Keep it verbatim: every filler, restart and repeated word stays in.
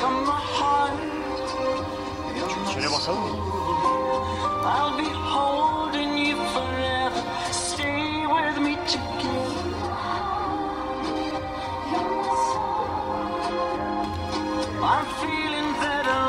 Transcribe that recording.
Şöyle basalım mı? I'll be holding you forever. Stay with me together. I'm feeling that